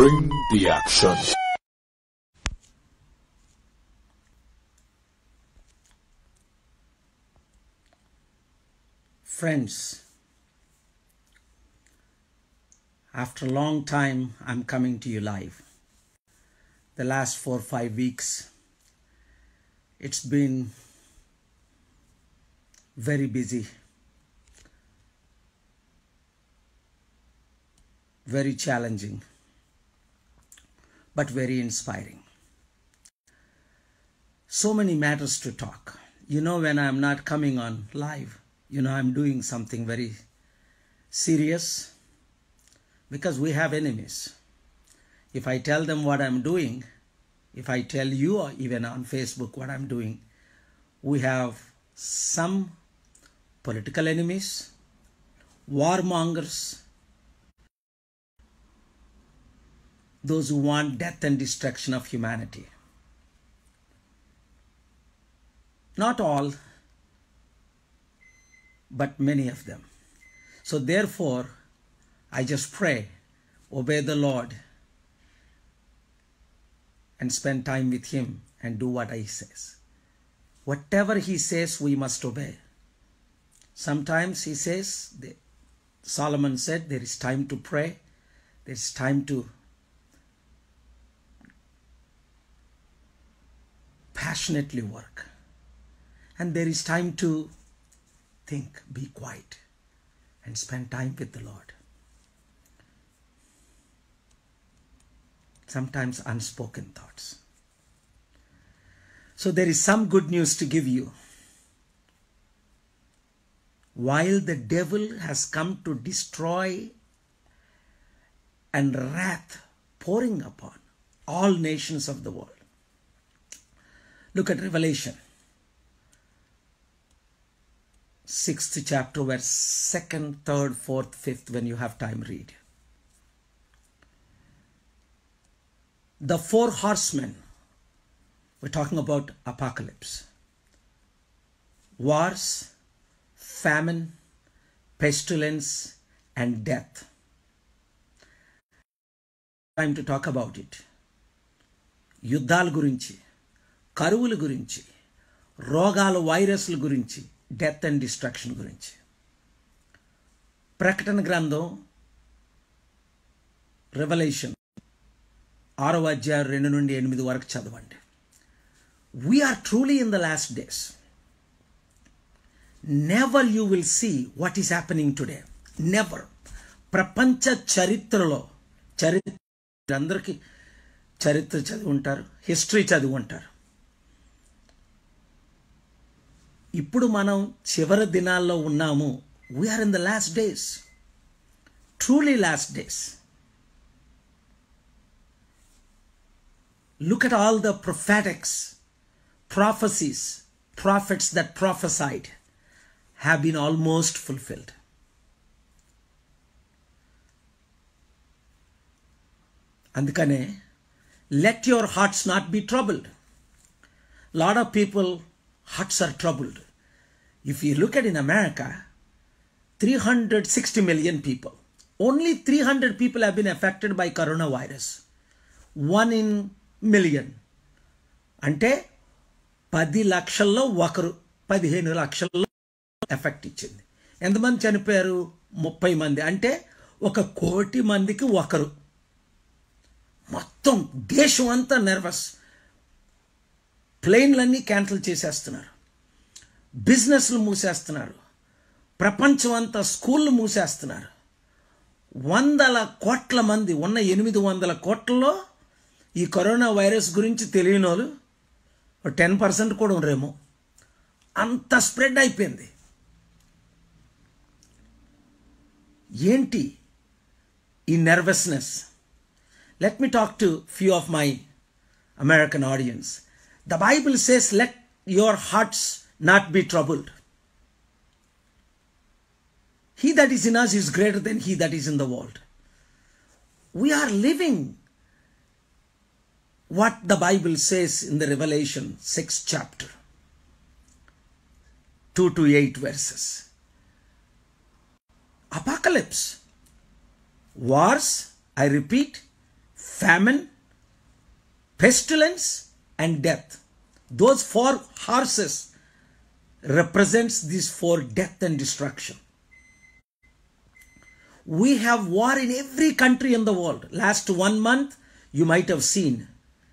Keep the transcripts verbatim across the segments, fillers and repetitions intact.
Bring the action. Friends, after a long time, I'm coming to you live. The last four or five weeks, it's been very busy, very challenging, but very inspiring. So many matters to talk. You know, when I'm not coming on live, you know, I'm doing something very serious because we have enemies. If I tell them what I'm doing, if I tell you or even on Facebook what I'm doing, we have some political enemies, warmongers, those who want death and destruction of humanity. Not all, but many of them. So therefore, I just pray, obey the Lord, and spend time with Him and do what He says. Whatever He says, we must obey. Sometimes He says, Solomon said, there is time to pray, there is time to passionately work, and there is time to think, be quiet, and spend time with the Lord. Sometimes unspoken thoughts. So there is some good news to give you. While the devil has come to destroy and wrath pouring upon all nations of the world. Look at Revelation. Sixth chapter, verse second, third, fourth, fifth, when you have time, read. The four horsemen, we're talking about apocalypse. Wars, famine, pestilence, and death. Time to talk about it. యుద్ధాల గురించి, కరువుల గురించి, రోగాల వైరస్ల గురించి, death and destruction గురించి. ప్రకటన గ్రంథం revolution ఆరో అధ్యాయం రెండు నుండి ఎనిమిది వరకు చదవండి. We are truly in the last days. Never you will see what is happening today. Never. ప్రపంచ చరిత్రలో, చరిత్ర అందరికీ చరిత్ర చదివి ఉంటారు, హిస్టరీ చదివి ఉంటారు. ఇప్పుడు మనం చివరి దినాల్లో ఉన్నాము. We are in the last days. Truly last days. Look at all the prophetics, prophecies, prophets that prophesied have been almost fulfilled. Andukane, let your hearts not be troubled. Lot of people hearts are troubled. If you look at in America, three hundred sixty million people, only three hundred people have been affected by coronavirus. One in million. అంటే పది లక్షల్లో ఒకరు, పదిహేను లక్షల్లో effect ఇచ్చింది. ఎంతమంది చనిపోయారు? ముప్పై మంది. అంటే ఒక కోటి మందికి ఒకరు. మొత్తం దేశం అంతా నర్వస్. ప్లేన్లన్నీ క్యాన్సిల్ చేసేస్తున్నారు, బిజినెస్లు మూసేస్తున్నారు, ప్రపంచం అంతా స్కూళ్ళు మూసేస్తున్నారు. వందల కోట్ల మంది ఉన్న ఎనిమిది వందల కోట్లలో ఈ కరోనా వైరస్ గురించి తెలియని వాళ్ళు టెన్ పర్సెంట్ కూడా ఉండరేమో. అంత స్ప్రెడ్ అయిపోయింది. ఏంటి ఈ nervousness? Let me talk to few of my American audience. The Bible says, let your hearts not be troubled. He that is in us is greater than he that is in the world. We are living what the Bible says in the Revelation sixth chapter, two to eight verses. Apocalypse, wars, I repeat, famine, pestilence, and death. Those four horses represents these four death and destruction. We have war in every country in the world. Last one month, you might have seen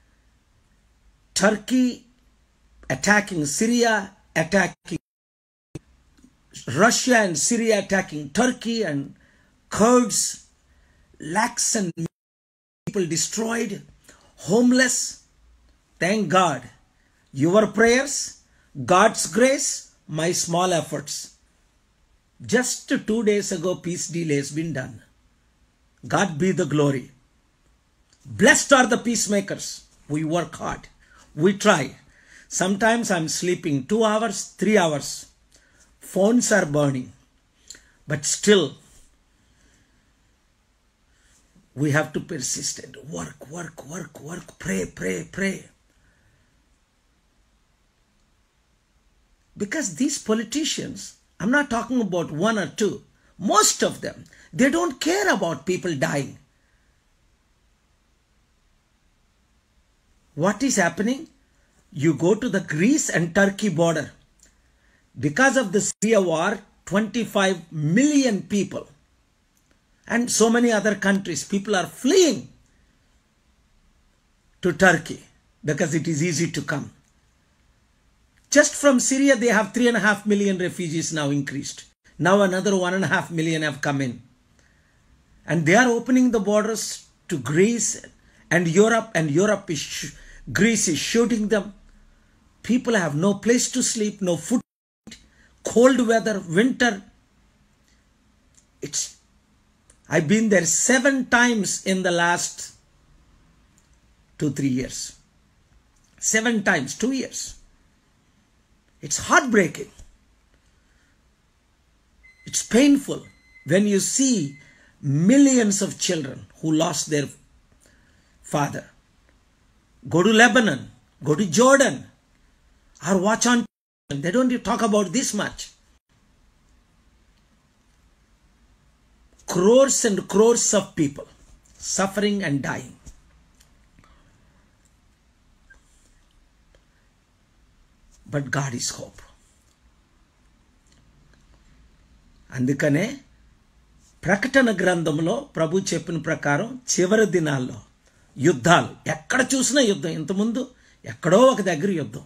Turkey attacking Syria, attacking Russia and Syria attacking Turkey, and Kurds, lakhs and people destroyed, homeless. Thank God. Your prayers, God's grace, my small efforts. Just two days ago, peace deal has been done. God be the glory. Blessed are the peacemakers. We work hard. We try. Sometimes I'm sleeping two hours, three hours. Phones are burning. But still, we have to persist and work, work, work, work, pray, pray, pray. Because these politicians, I'm not talking about one or two, most of them, they don't care about people dying. What is happening? You go to the Greece and Turkey border. Because of the Syria war, twenty-five million people and so many other countries, people are fleeing to Turkey because it is easy to come. Just from Syria, they have three and a half million refugees now increased. Now another one and a half million have come in. And they are opening the borders to Greece and Europe, and Europe is, Greece is shooting them. People have no place to sleep, no food, cold weather, winter. It's, I've been there seven times in the last two, three years. Seven times, two years. It's heartbreaking. It's painful when you see millions of children who lost their father. Go to Lebanon, go to Jordan, or watch on. They don't talk about this much. Crores and crores of people suffering and dying. But God is hope. అందుకనే ప్రకటన గ్రంథంలో ప్రభు చెప్పిన ప్రకారం చివరి దినాల్లో యుద్ధాలు ఎక్కడ చూసినా యుద్ధం. ఇంతకుముందు ఎక్కడో ఒక దగ్గర యుద్ధం.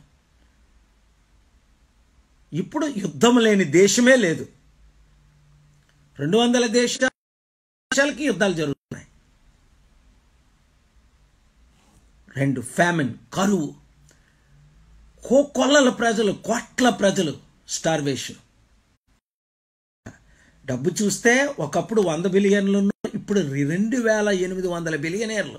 ఇప్పుడు యుద్ధం లేని దేశమే లేదు. రెండు వందల దేశాలకి యుద్ధాలు జరుగుతున్నాయి. రెండు ఫ్యామిన్, కరువు, కోకొల్లల ప్రజలు, కోట్ల ప్రజలు స్టార్వేషన్. డబ్బు చూస్తే ఒకప్పుడు వంద బిలియన్లు, ఇప్పుడు రెండు వేల ఎనిమిది వందల బిలియనీర్లు.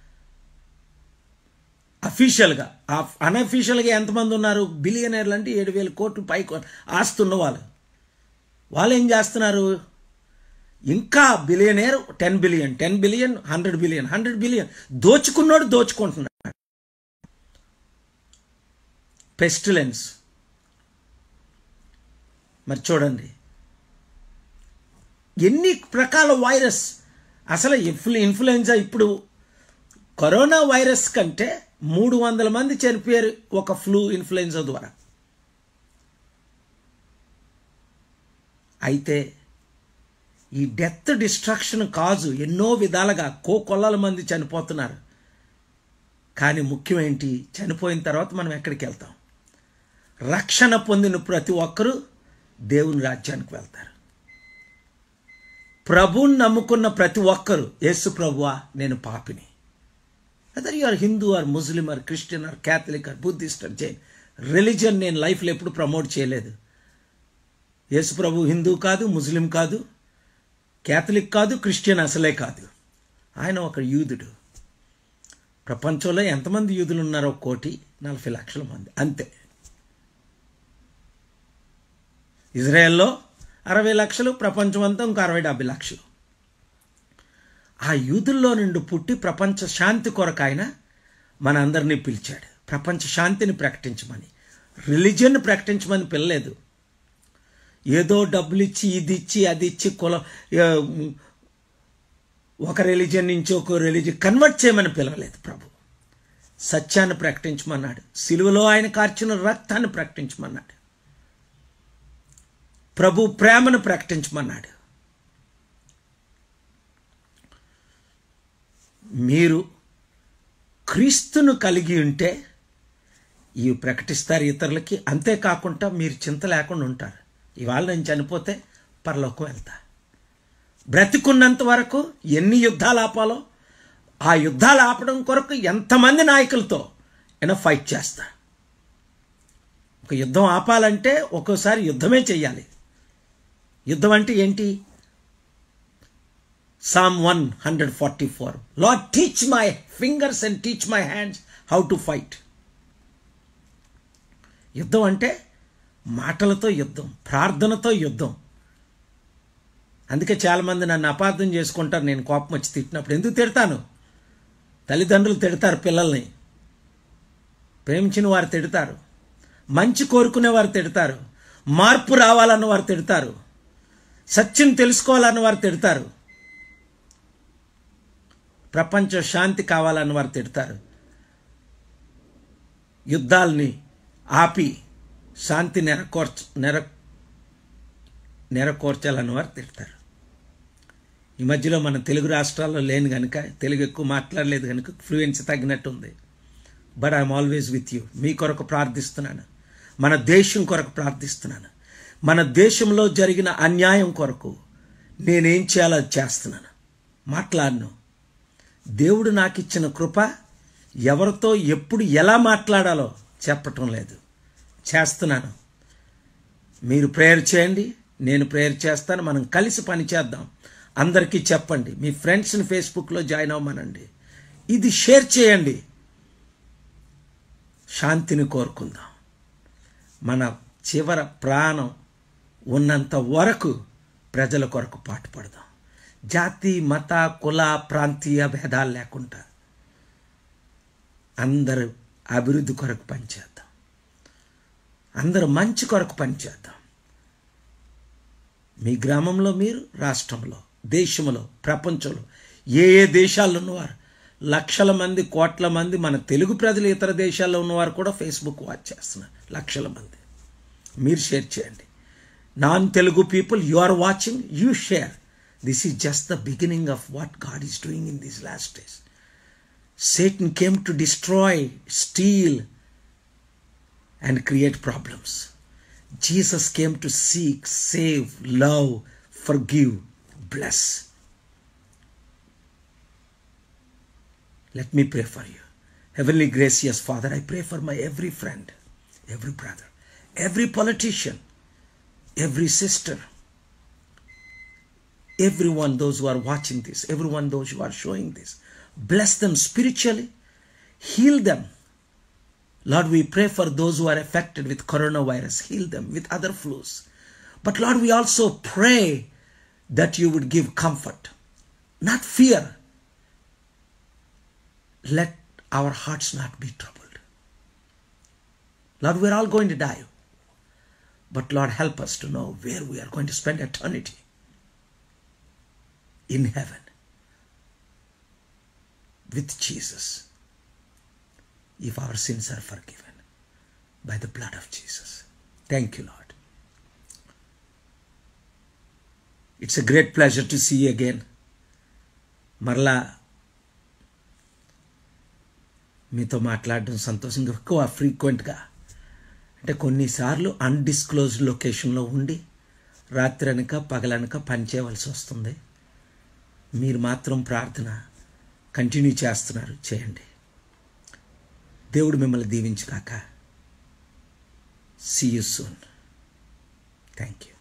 అఫీషియల్గా, అన్అఫీషియల్గా ఎంతమంది ఉన్నారు బిలియనీర్లు అంటే ఏడు వేల కోట్లు పై ఆస్తున్న వాళ్ళు. వాళ్ళు ఏం చేస్తున్నారు? ఇంకా billionaire ten billion ten billion hundred billion hundred billion దోచుకున్నాడు దోచుకుంటున్నాడు. పెస్టిలెన్స్ మరి చూడండి ఎన్ని రకాల వైరస్. అసలు ఇన్ఫ్లుయెన్జా ఇప్పుడు కరోనా వైరస్ కంటే మూడు వందల మంది చనిపోయారు ఒక ఫ్లూ ఇన్ఫ్లుయెన్జా ద్వారా. అయితే ఈ డెత్ డిస్ట్రక్షన్ కాజు ఎన్నో విధాలుగా కోకొల్లల మంది చనిపోతున్నారు. కానీ ముఖ్యం ఏంటి? చనిపోయిన తర్వాత మనం ఎక్కడికి వెళ్తాం? రక్షణ పొందిన ప్రతి ఒక్కరూ దేవుని రాజ్యానికి వెళ్తారు. ప్రభువుని నమ్ముకున్న ప్రతి ఒక్కరు, యేసు ప్రభువా నేను పాపిని, whether you are Hindu or Muslim or Christian or Catholic or Buddhist or Jain, religion నేను లైఫ్లో ఎప్పుడు ప్రమోట్ చేయలేదు. యేసు ప్రభు హిందూ కాదు, ముస్లిం కాదు, క్యాథలిక్ కాదు, క్రిస్టియన్ అసలే కాదు. ఆయన ఒక యూదుడు. ప్రపంచంలో ఎంతమంది యూదులు ఉన్నారో కోటి నలభై లక్షల మంది అంతే. ఇజ్రాయెల్లో అరవై లక్షలు, ప్రపంచం అంతా ఇంకో అరవై డెబ్బై లక్షలు. ఆ యూదుల్లో నుండి పుట్టి ప్రపంచ శాంతి కొరకు ఆయన మన అందరినీ పిలిచాడు. ప్రపంచ శాంతిని ప్రకటించమని, రిలీజియన్ ప్రకటించమని పిల్లలేదు. ఏదో డబ్బులు ఇచ్చి, ఇది ఇచ్చి, అది ఇచ్చి, కుల ఒక రిలీజియన్ నుంచి ఒక రిలీజియన్ కన్వర్ట్ చేయమని పిలవలేదు ప్రభు. సత్యాన్ని ప్రకటించమన్నాడు. సిలువలో ఆయన కార్చిన రక్తాన్ని ప్రకటించమన్నాడు. ప్రభు ప్రేమను ప్రకటించమన్నాడు. మీరు క్రీస్తును కలిగి ఉంటే ఇవి ప్రకటిస్తారు ఇతరులకి. అంతేకాకుండా మీరు చింత లేకుండా ఉంటారు. ఇవాళ నేను చనిపోతే పరలోకం వెళ్తా. బ్రతికున్నంత వరకు ఎన్ని యుద్ధాలు ఆపాలో ఆ యుద్ధాలు ఆపడం కొరకు ఎంతమంది నాయకులతో అయినా ఫైట్ చేస్తా. ఒక యుద్ధం ఆపాలంటే ఒక్కోసారి యుద్ధమే చెయ్యాలి. యుద్ధం అంటే ఏంటి? Psalm one forty-four. Lord, teach my fingers and teach my hands how to fight. యుద్ధం అంటే మాటలతో యుద్ధం, ప్రార్థనతో యుద్ధం. అందుకే చాలామంది నన్ను అపార్థం చేసుకుంటారు. నేను కోపం వచ్చి తిట్టినప్పుడు ఎందుకు తిడతాను? తల్లిదండ్రులు తిడతారు పిల్లల్ని, ప్రేమించిన వారు తిడతారు, మంచి కోరుకునే వారు తిడతారు, మార్పు రావాలన్న వారు తిడతారు, సత్యం తెలుసుకోవాలన్న వారు తిడతారు, ప్రపంచ శాంతి కావాలన్న వారు తిడతారు, యుద్ధాలని ఆపి శాంతి నెరకోర్చ నెర నెరకోర్చాలన్న వారు తిడతారు. ఈ మధ్యలో మన తెలుగు రాష్ట్రాల్లో లేని కనుక, తెలుగు ఎక్కువ మాట్లాడలేదు కనుక ఫ్లూయెన్సీ తగ్గినట్టు ఉంది. But I'm always with you. మీ కొరకు ప్రార్థిస్తున్నాను, మన దేశం కొరకు ప్రార్థిస్తున్నాను, మన దేశంలో జరిగిన అన్యాయం కొరకు నేనేం చేయాలో అది చేస్తున్నాను. మాట్లాడను. దేవుడు నాకు ఇచ్చిన కృప ఎవరితో ఎప్పుడు ఎలా మాట్లాడాలో చెప్పటం లేదు, చేస్తున్నాను. మీరు ప్రేయర్ చేయండి, నేను ప్రేయర్ చేస్తాను. మనం కలిసి పని చేద్దాం. అందరికీ చెప్పండి. మీ ఫ్రెండ్స్ని ఫేస్బుక్లో జాయిన్ అవ్వమనండి. ఇది షేర్ చేయండి. శాంతిని కోరుకుందాం. మన చివర ప్రాణం ఉన్నంత వరకు ప్రజల కొరకు పాటుపడదాం. జాతి, మత, కుల, ప్రాంతీయ భేదాలు లేకుండా అందరూ అభివృద్ధి కొరకు పనిచేద్దాం. అందరూ మంచి కొరకు పనిచేద్దాం. మీ గ్రామంలో మీరు, రాష్ట్రంలో, దేశంలో, ప్రపంచంలో ఏ ఏ దేశాల్లో ఉన్నవారు, లక్షల మంది, కోట్ల మంది, మన తెలుగు ప్రజలు ఇతర దేశాల్లో ఉన్నవారు కూడా ఫేస్బుక్ వాచ్ చేస్తున్నారు. లక్షల మంది. మీరు షేర్ చేయండి. Non Telugu people, you are watching, you share. This is just the beginning of what God is doing in these last days. Satan came to destroy, steal, and create problems. Jesus came to seek, save, love, forgive, bless. Let me pray for you. Heavenly gracious Father, I pray for my every friend, every brother, every politician, every sister, everyone, those who are watching this, everyone, those who are showing this. Bless them spiritually. Heal them. Lord, we pray for those who are affected with coronavirus. Heal them with other flus. But Lord, we also pray that you would give comfort, not fear. Let our hearts not be troubled. Lord, we're all going to die. But Lord, help us to know where we are going to spend eternity. In heaven with Jesus, if our sins are forgiven by the blood of Jesus. Thank you, Lord. It's a great pleasure to see you again. Marla మీతో మాట్లాడడం సంతోషంగా, ఎక్కువ ఫ్రీక్వెంట్గా. అంటే కొన్నిసార్లు undisclosed లొకేషన్లో ఉండి రాత్రి అనక పగలనక పని చేయవలసి వస్తుంది. మీరు మాత్రం ప్రార్థన కంటిన్యూ చేస్తున్నారు. చేయండి. దేవుడు మిమ్మల్ని దీవించుగాక. See you soon. Thank you.